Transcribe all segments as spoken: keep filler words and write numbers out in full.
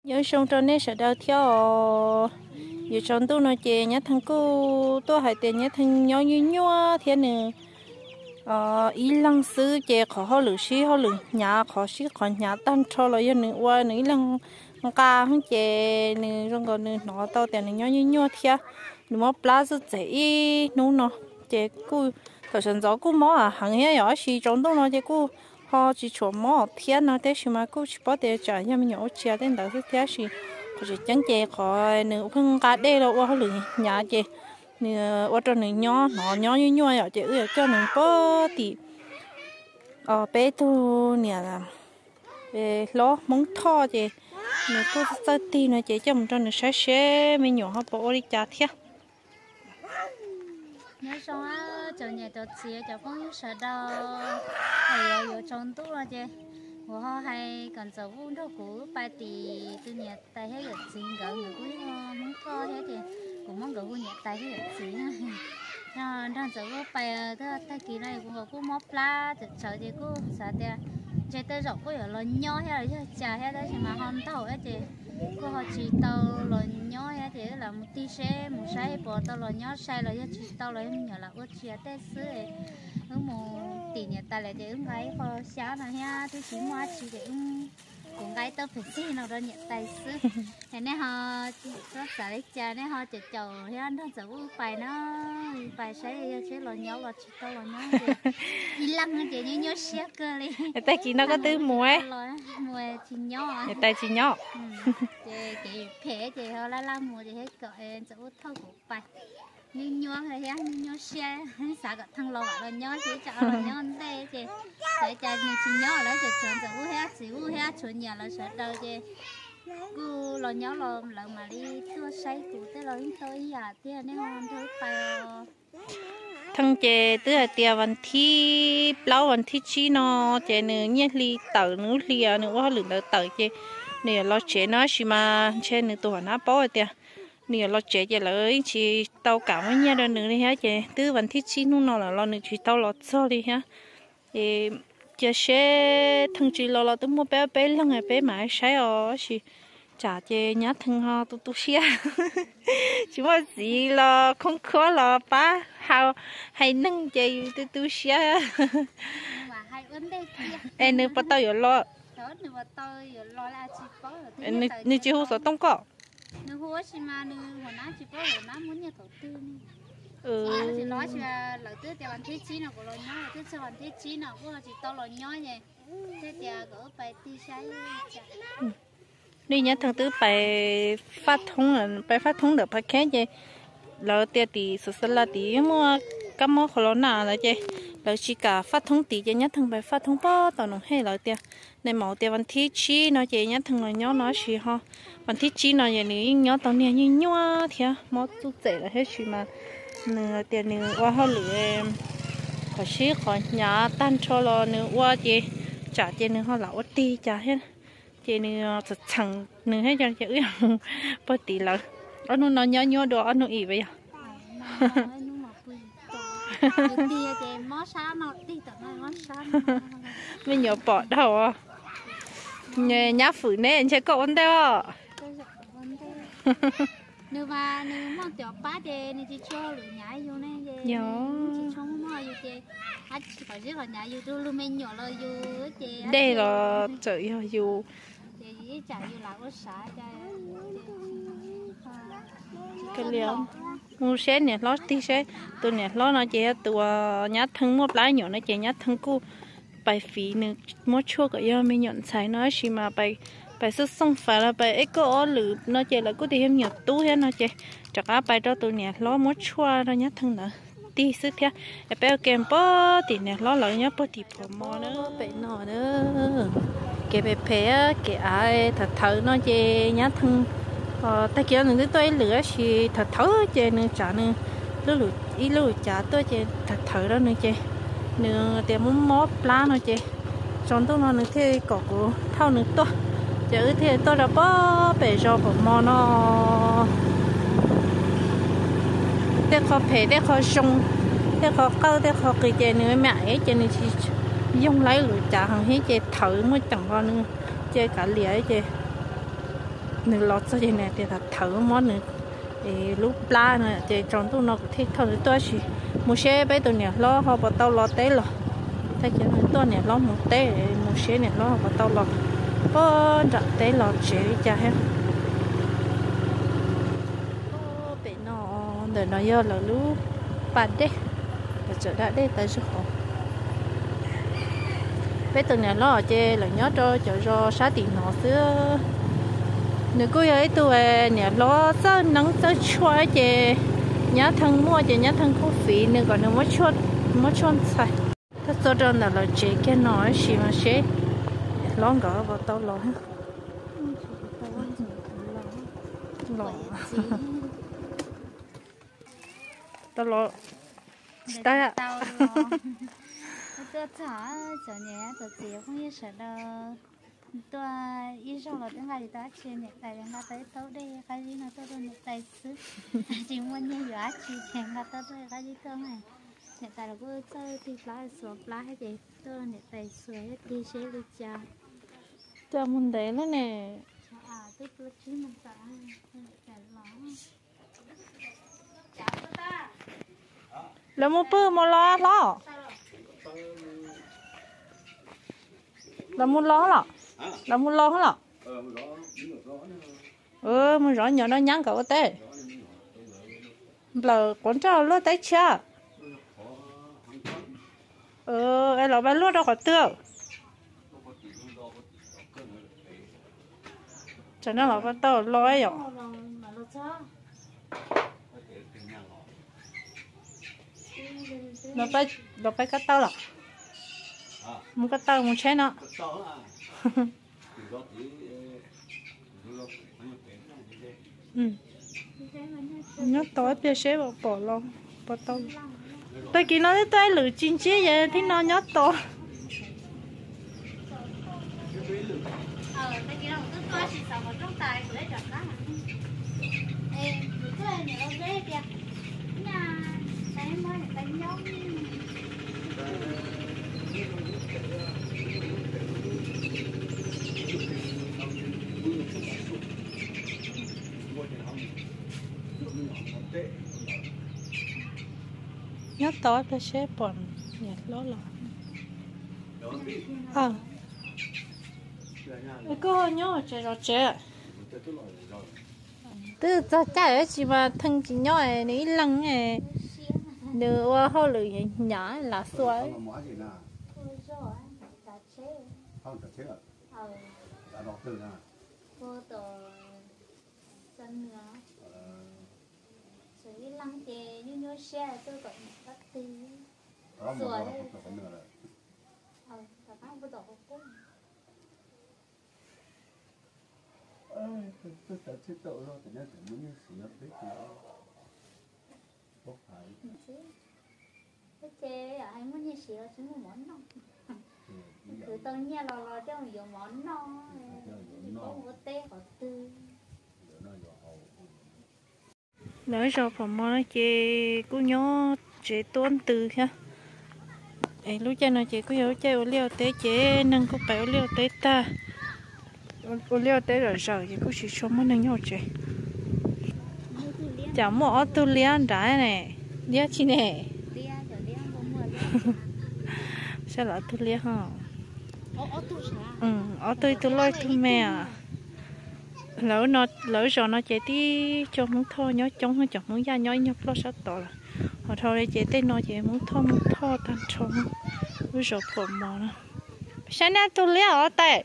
nhớ xong cho nên sẽ đào theo giờ trong tôi nói chuyện nhớ thằng cô tôi hay tiền nhớ thằng nhỏ như nhau thế này ờ ý lăng sư chơi khó họ lử xí họ lử nhà khó xí còn nhà tan cho là yên nữa qua nữa lăng ca không chơi nữa trong còn nữa nó tao tiền nhỏ như nhau thế nữa mà plaza chơi nó nó chơi cô thời gian đó cô mỏ à hàng hè nhỏ xí trong tôi nói chơi cô họ chỉ chọn mỏ thiên nó thế mà cô chỉ bảo để trả nhà mình nhỏ chia đến đó thế xí có chỉ chẳng chơi khỏi nữa không cá đây đâu qua họ lử nhà chơi nè ở trong này nhỏ nó nhỏ như nhau vậy chứ ở cho nó có thì ờ bé tu nè là về ló móng thò chứ nè cô sai ti nè chị cho mình trong này sẽ sẽ mình nhỏ họ bỏ đi chả thiệt nhớ xong á chờ nhà chờ chị chờ con sợ đâu hay ở trongตู้rồi chứ của họ hay còn giờ vun đâu của bài thì từ nhà tay hết được gì gỡ người cũng móng thò thế thì cũng mong gỡ nhà tay hết được gì nó đang giờ có bài đó tay kỳ này cũng có cũng móc lá chợ chợ thì cũng sao thế chơi tới rồi cũng ở lớn nhỏ hay là chả hay đó thì mà hôm tàu ấy thì cô họ chỉ tàu lớn nhỏ hay thì là một tí xe một xe bỏ tàu lớn nhỏ xe rồi chỉ tàu lấy mình nhỏ là ướt chia tết xứ ứng một tỷ nhà ta lại để ứng gái họ sáng là ha tôi chỉ mua chỉ để ứng cũng gái tao phải xí nào đó nhận tay xứ thế nên họ rất xả lấy cha nên họ chỉ chầu thế anh thằng cháu phải nó phải sẽ sẽ lò nhau là chỉ tao lò nhau đi lăng chị như nhớ xe cơ đi tay chị nó có tứ mùa mùa chị nhỏ tay chị nhỏ chị chị phê chị họ la la mùa chị hết cỡ cháu thâu của phải như nhau hay á như nhau xe xả cả thằng lò là nhau chỉ cho là nhau đây chị để cho chị nhỏ lấy chị chọn cháu hết chị u hết chọn nhà là sợ đâu chị cứ lo nhớ lo lợn mà đi tua say cụ tới lo đến tới giờ thì nếu không thôi phải thằng chị tức là tiệtวันที่เปล่าวันที่chín nó chị nữa nhét ly tờ nữa ly à nữa quá lượng tờ chị nè lo chị nó xí mà chị nữa tuổi nó bỏ tiệt nè lo chị chị lại chị tao cảm với nhau rồi nữa đi hả chị từวันที่chín nó nó là lo nữa chị tao lo cho đi hả thì chị sẽ thằng chị lo lo tới mua bé bé lăng này bé mãi sai ở chị chả chị nhớ thằng họ tụt tụt xia chỉ mà gì là không khó là ba hao hay nâng chị tụt tụt xia em nếu bắt tao giờ lo nếu nếu chị hút sợ tông cọ nếu hút xí mà nếu hồi nãy chị có hồi nãy muốn nhà đầu tư ừ chị nói là lợi tư tiềnวันที่chín nào của lo nhớ lợi tư sauวันที่chín nào của chị tao lo nhớ vậy thế thì gỡ bài ti sai đi nhớ thằng tư phải phát thông là phải phát thông được phải khé chứ lỡ tiền thì số số là tí mua các món corona là chứ lỡ chỉ cả phát thông tí chứ nhớ thằng phải phát thông bao tao nó hay lỡ tiền nên mẫu tiềnวันที่chín nó chứ nhớ thằng nó nhớ nó chỉ haวันที่chín nó vậy nữa nhớ tao nè như nhua thì mốt tu tệ là hết chỉ mà nửa tiền nửa qua họ lựa họ xí họ nhà tan cho lo nửa qua chứ trả tiền nửa họ lão ti trả hết chị nè thật chẳng nè hết cho chữ bớt tí lợ anh nó nhớ nhớ đồ anh nó ỉ vậy à mình nhớ bỏ đâu à nhớ nhá phụ nè anh chơi cậu anh đâu nếu mà nếu mà tiểu ba thì nên chỉ cho lửa nhảy vô này thì chỉ cho nó vô thì anh phải biết là nhảy vô tôi luôn men nhỏ là vô thì đây là trời ơi vô thì chạy vô là có xả chạy cái liều mua xe nè lót tí xe tôi nè lót nó chỉ tụi nhát thân mua lái nhỏ nó chỉ nhát thân cu bài phí nữa mua chua cái yêu mình nhận xài nó chỉ mà bài bài sức xong phải là bài ấy có lử nó chỉ là có thêm nhiều túi hết nó chỉ chắc á bài đó tôi nè lót mua chua nó nhát thân nữa tí sức thế em bé kem bó thì nè lót lại nhát bó thì phở mò nữa bé nọ nữa cái bé bé cái ai thật thở nó chỉ nhát thân ờ ta kia nữa tôi lửa thì thật thở chứ nữa trả nữa lửa ít lửa trả tôi chứ thật thở đó nữa chứ nữa tiền muốn móp lá nó chứ trong tôi nó nữa thì có của thao nữa tôi chứ thì tôi đã bỏ bể cho của mò nó để khó phê để khó sung để khó câu để khó cái gì nữa mẹ ấy cho nên chỉ dùng lấy lửa trả hàng hết chứ thở mới chẳng có nữa chứ cả lìa chứ nửa lót cho chị này thì thật thử món nữa thì lúc lá nữa thì trong tụi nó cũng thích thôi tôi chỉ một xe bé tụi này lo họ bắt tàu lo té rồi thấy chứ tôi này lo một té một xe này lo bắt tàu lo có đặt té lo chế cho hết bị nó để nó do là lú bạt đấy để chờ đã đấy tới sức khỏe bé tụi này lo chơi là nhớ cho cho cho sát tiền nó xưa nếu cô ấy tụi nè lo sao nắng sao chua chơi nhớ thằng mua chơi nhớ thằng cô phí nữa còn nó mất chua mất chua sai ta cho cho là là chơi cái nói gì mà chơi lo gỡ vào tao lo lo tao lo tao tao tôi thả cho nhé tôi chỉ không biết sợ đâu tôi ý xong là tiếng gì đó chuyện này tại đang tới tối đây cái gì nó tôi tôi tại xứ chỉ muốn như vậy chỉ thèm là tôi tôi cái gì cơ mà hiện tại là tôi chơi thì lá sụp lá hay gì tôi này tại sửa đi xe đi cha cho mình để nó nè à tôi tôi chỉ mình sợ chạy lắm là mua bơ mua lo lo là mua lo lo là mua lo lo ừ mua rõ nhỏ nó nhắn cậu té là con trâu lúa té chưa ừ em là bán lúa đâu có tiêu cho nên là bắt đầu lo ấy rồi nó phải nó phải cắt tao là muốn cắt tao muốn chế nó ừ nhớ tối bia chế bỏ bỏ lo bỏ tao tôi chỉ nói tới lử chín chế vậy thì nó nhớ to ờ tôi chỉ nói tôi coi chỉ sợ một trong tài của đấy đó em tôi chơi nhiều lắm đấy kìa nhà tay mới tay nhóc nhớ tối bia chế bỏ nhặt ló lọ à cái cô nhớ chơi rồi chơi từ giờ chạy ở chỉ mà thằng chỉ nhỏ này ní lăng này đưa qua hậu lưỡi nhỏ là xuôi cái lăng chè như như xe tôi còn bắt tí rồi ờ các bạn bắt đầu cũng ờ tôi tôi chết tội rồi thì nó phải muốn như xí nó biết gì bốc phải cái chè ở anh muốn như xí là chúng món non từ từ nhà lò lò cho nhiều món non có một té có tư nói cho phòng món chị cũng nhớ chị tuấn từ ha ấy lúc chơi nó chị cũng nhớ chơi ô liu té chị nâng cũng phải ô liu té ta ô liu té rồi rồi chị cũng chỉ cho món này nhớ chị chẳng mua ô tô liên trái này lia chi này sao lại tô lia hả ừ ô tô tô lôi tô mẹ à lỡ nó lỡ rồi nó chạy đi cho muốn thô nhớ chống hay chọn muốn ra nhói nhóc lo sát tội là họ thôi đây chạy tên nó chạy muốn thô muốn thô tan trống với rồi phổ mò nó sáng nay tôi lia ở đây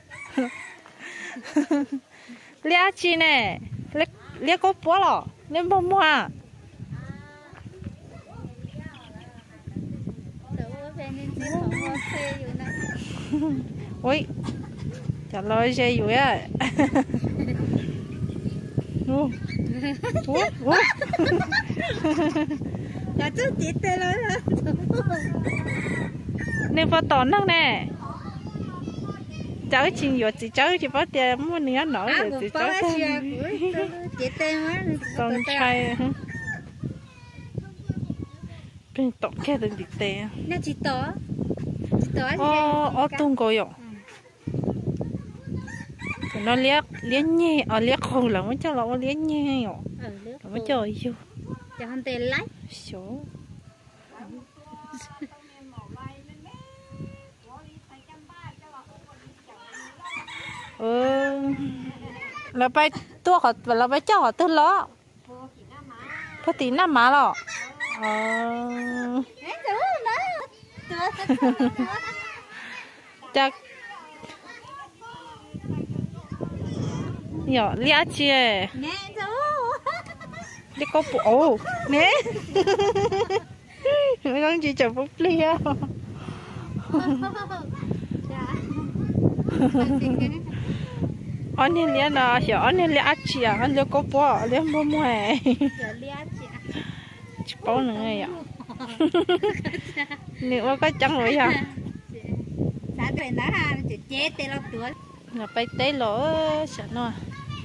lia chi nè lia lia có bó lọ lia bông mua à ôi trả lời xe vui á ủa ủa ủa là chú chị tê lên hả nên phải tổn năng nè cháu chỉ vừa chỉ cháu chỉ bắt tiền mua nữa nổi rồi chỉ cháu chị tê má con trai bên tổng cái đừng bị tê nó chỉ tỏ chỉ tỏ ô ô tung coi rồi nó liếc liếc nhẹ ở liếc khô là mới cho nó liếc nhẹ rồi ở nước mới chơi vô cho hắn tên lái số ừ là bay tua họ là bay cho họ tư lo có tí năm má lọ ờ chắc nhỏ lia chia đi có bộ nè mấy con chị chồng phúc lia anh đi lia nào hiểu anh đi lia chia anh đi có bộ lia mua mua chỉ bao nữa vậy nếu có trắng rồi à xã bên đó ha chỉ chế tê lót tuổi là bay té lỗ sợ nó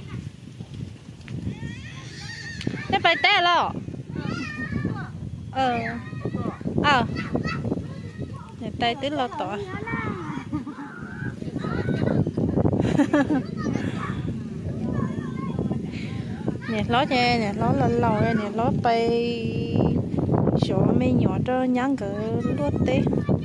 thế bay té lo ờ ờ để tay té lo tỏ nè ló nha nè ló lên lầu nè ló bay chỗ mấy nhỏ cho nhắn cỡ lúa té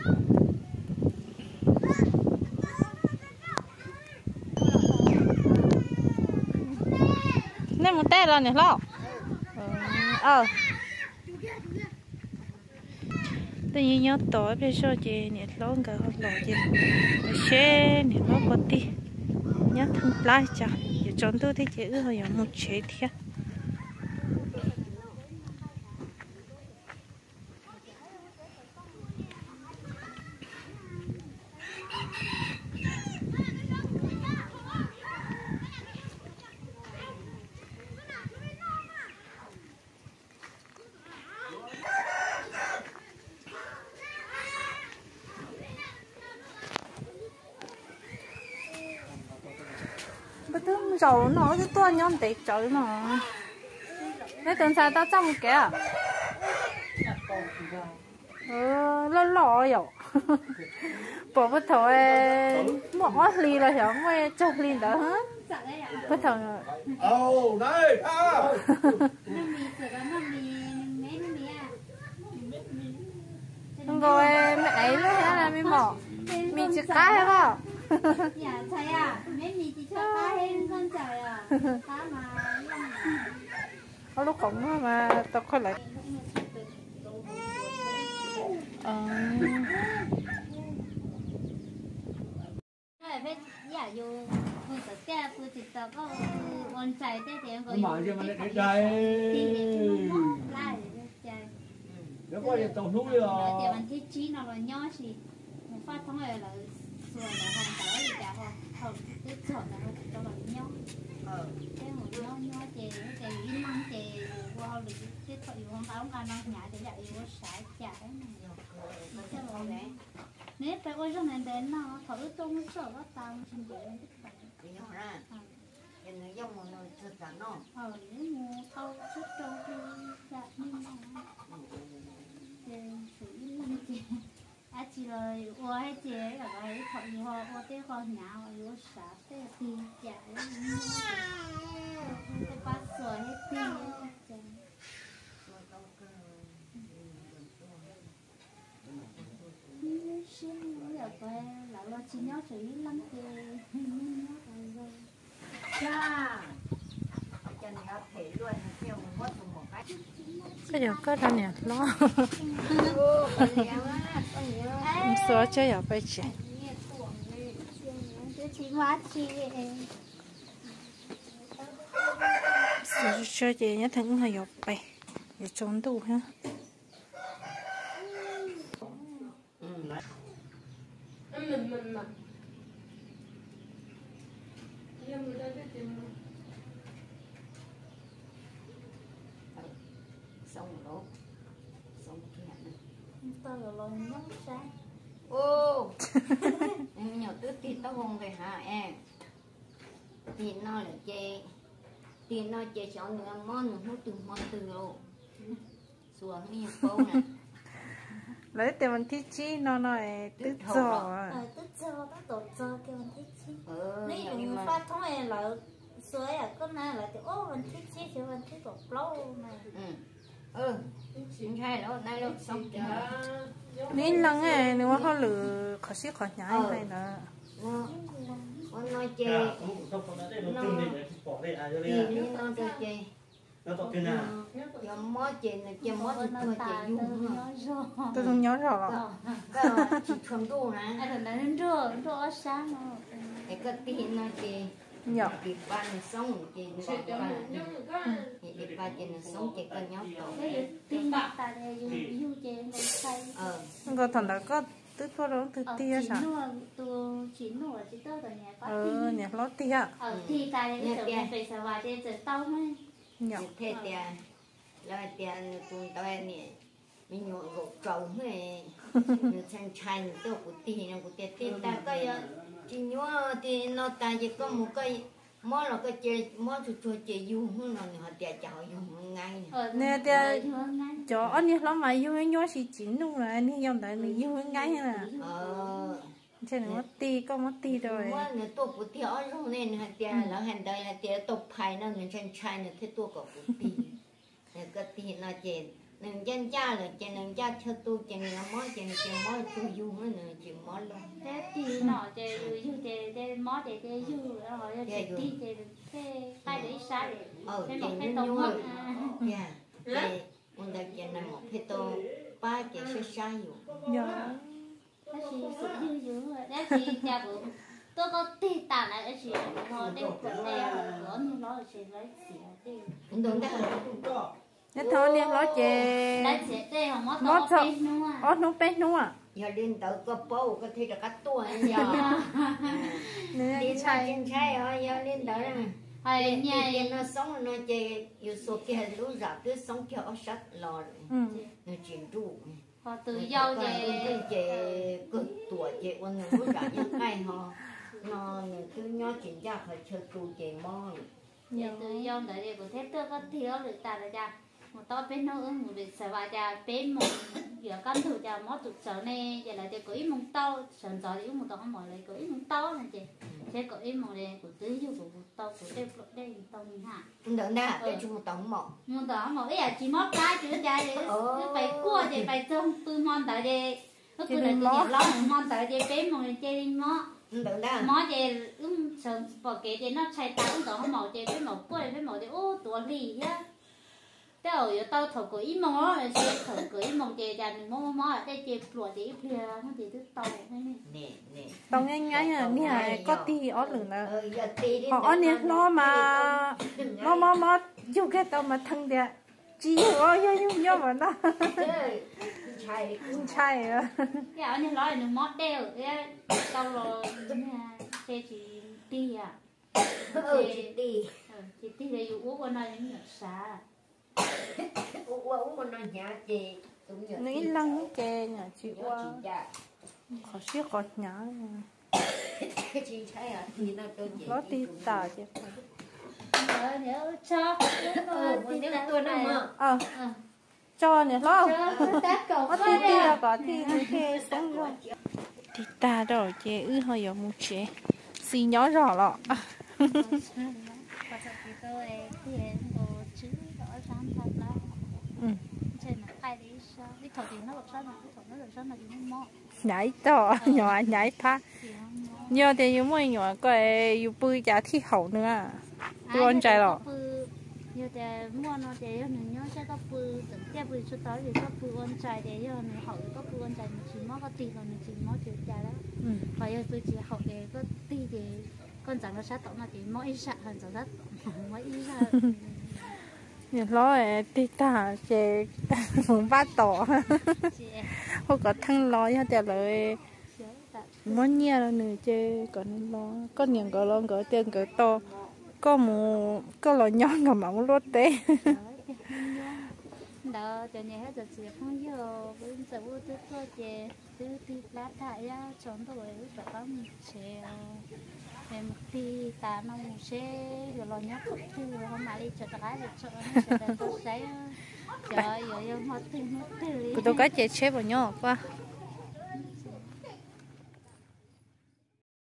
nên một té rồi nè lo ờ tự nhiên nhớ tối bây giờ chị nè lo cả học lò chị xe nè lo có tí nhớ thằng lái chả giờ chọn tôi thấy chị ư hồi một chế thiệt bữa thứ dầu nó cái to nhon để chơi mà cái tuần sau tao trong kìa ừ lo lo rồi bỏ bữa thôi bỏ ly rồi hiểu mới chơi ly đó hết bữa thôi ồ đây à rồi mẹ ấy nữa là mình bỏ mình chỉ cá hay không dạ thầy à mấy mì chỉ cho cá hết con trời à cá mà có lúc cũng mà tao khơi lại ờ phải giả dụ phương tự cái phương tự tao có con trai thế thì em gọi mà cho mình để đây nó có gì tàu núi rồi thì mình thiết trí nào là nhỏ gì một phát thống này là rồi là không tới gì cả không không cái sọt là cho là nhỏ cái một nhỏ nhỏ chè chè im măng chè qua được cái thời không tao không ăn nhà thì lại có sải chả cái này nếu phải có trong này đến nó thử trong sợ nó tao xin để em dùng một nồi thịt cả nó. Ờ, nếu mua thau chút trâu thì dạ nhưng mà thì sử dụng chị à chị rồi qua hay chị ở đây thọ nhiều họ qua tới con nhà họ vô xã tới tiền trả cái bát sồi hết tiền xin giờ phải lão lo chỉ nhớ xử lý lắm thì nhớ Cha, chân nó thể luôn, theo một mất một cái. cái giờ có ra nè lo số chơi ở bên chị chị hóa chị số chơi chị nhớ thằng hơi dọc bè để trốn tù ha mình mình mà xong rồi xong cái này tao rồi lo nhớ sáng ô em nhỏ tứ thịt tao hùng về hả em thịt nó là chè thịt nó chè chọn nữa món nó từ món từ rồi xuống miếng câu nè lấy tiền mình thích chi nó nói tức giò ờ tức cho nó tổ cho cái mình thích chi ừ nếu nhưng như mà phát thông này là suối à con này là kiểu ô mình thích chi chứ mình thích bọc lâu này ừ ừ chính hay đó nay đâu xong chưa nên lăng ấy nếu mà họ lử khó xí khó nhái hay là nó con nói chê à cũng cũng không có đã đây đầu tiên để bỏ đây à cho thì nên như nó cho chê nó tọt cái nào cho mó chê này chê mó thì thôi chê dung ha tôi không nhớ rõ cái chỉ thuần tu nè anh đừng đánh rửa rửa sáng mà cái cái tin nó chê nhỏ bị ban nó sống chê nó bị ban bị ban chê nó sống chê cái nhóc tổ cái tin tại đây yêu yêu chè này say ờ có thằng đó có tức có đó từ tia chỉ sao nua tôi chỉ nua chỉ tôi ở nhà có ờ nhà lót tia ở thì tại đây giờ mình phải xài vài giờ tao mới nhỏ thế tiền là tiền tụi tôi nè mình nhổ gỗ trầu này nó sang chai nó tôi cũng tì nó cũng tì ta cái chỉ nhớ thì nó ta chỉ có một cái món là cái chơi món chuột chuột chơi du hơn là họ tiệt chảo du ngay nè tia cho anh nhớ lắm mà yêu nhớ chỉ chín luôn rồi anh yêu tại mình yêu ngay nè ờ thế nó mất ti có mất ti rồi món nó tôi cũng tiệt rồi nên họ tiệt là hành đây là tiệt tục phải nó nó sang chai nó thế tôi cũng tì cái tì nó chơi nâng chân cha là chơi nâng cha cho tôi chơi nó món chơi chơi món tôi du hơn nữa chơi món luôn thế thì nó chơi yêu chơi chơi mót chơi chơi yêu rồi chơi tí chơi cái tay để xa để ờ cái chơi một cái nó tông nhua mất dạ chơi mình đặt chơi nằm một cái tô ba chơi sẽ sai rồi nhỏ cái gì sự yêu yêu rồi cái gì cha bố tôi có tí tàn lại cái gì rồi đây của đây của như nó là chơi lấy gì đi đúng đúng đấy nhất thôi liền lót chè lấy gì đây không mất mót tao sao bên nữa ót nó bé nữa à giờ lên tới có bầu có thể là cắt tua giờ nè lên chạy trên trái rồi giờ lên tới này hay nhà nhà nó sống nó chơi yêu số kia lũ giả cứ sống kia ở sát lò ừ nó chuyển trụ họ tự do cái về chơi cực tuổi chơi con người lũ giả như cái họ nó cứ nhớ chuyện ra phải chơi trụ chơi mò nhà tự do đấy để có thể tôi có thiếu được ta là cha một to bên nó ứng một việc xài cha bên một giờ cắm thủ cha mót tụt sợ nè giờ lại thì có ít mông tao sờn gió thì một tao không mỏi lại có ít mông tao là chị thế có ít mông này của tứ yêu của một tao của đây đây tao mình hạ đỡ nè để chúng một tổng mỏ một tao không mỏi à chỉ mót cái chứ cha để cứ phải cua thì phải trông tôi mòn tại đây nó cứ là nhiều lắm mòn tại đây bên một này chơi mót đỡ nè mót chơi ứng sờn bỏ cái thì nó chạy tao tao không mỏi chơi bên một cua bên một thì ô tuổi lì nhá cái ở giờ tao thầu cưỡi mông đó là xe thầu cưỡi mông chè chè mình mông mông ở đây chè lụa thì phía nó thì tức tàu thế này nè nè tao nghe ngay à nghe có ti ót lửng là ờ giờ tí đi họ nè nó mà nó mà mà yêu cái tao mà thằng đẹp chỉ có yêu yêu yêu mà nó chạy chạy à cái áo này nói là mót đeo cái tao rồi xe chỉ ti à ừ chị đi chỉ ti là dù uống qua nó những nhật xả uống uống mà nó nhả chị cũng nhớ nghĩ lăng chè nhà chị qua chị dạ khó xíu khó nhá chị thấy à thì nó tôi chị nó ti tả chứ nhớ nhớ cho ừ nếu tôi nó mà ờ cho nè lo cho tác cầu nó ti ti là có ti cái sống rồi thì ta rồi chè ư hơi có một chè xì nhỏ rõ lọ tôi hiện đồ chữ rõ ràng thật là trên là ai đi sao đi thầu thì nó được sao mà đi thầu nó được sao mà đi nó mò nhảy to nhỏ nhảy phá nhớ thì những mấy nhỏ cái yêu bơi giá thi hậu nữa tôi chạy rồi như thế mua nó để cho mình nhớ sẽ có bơi từng cái bơi số tới thì có bơi ôn chạy để cho mình hậu có bơi ôn chạy mình chỉ mò có tiền rồi mình chỉ mò chịu chạy đó và giờ tôi chỉ hậu để có tiền để con chẳng có sát tổng là thì mỗi sát hơn chẳng sát mỗi sát nhiều lo ấy tí ta chè muốn bắt tỏ không có thằng lo nha tiền rồi món nhia là nửa chè còn lo có nhiều có lo có tiền có to có một có lo nhon cả mỏng lót té đó cho nhà hết giờ chỉ không nhiều bây giờ vô tư tôi chè tư tư lá thải ra chọn tôi phải có một chè em thì ta nó một xe rồi lo nhóc cũng chưa không mà đi chợ cái để chợ nó sẽ là tôi sẽ trời ơi, họ tin họ tin. Cô tôi có chế chế vào nhau qua.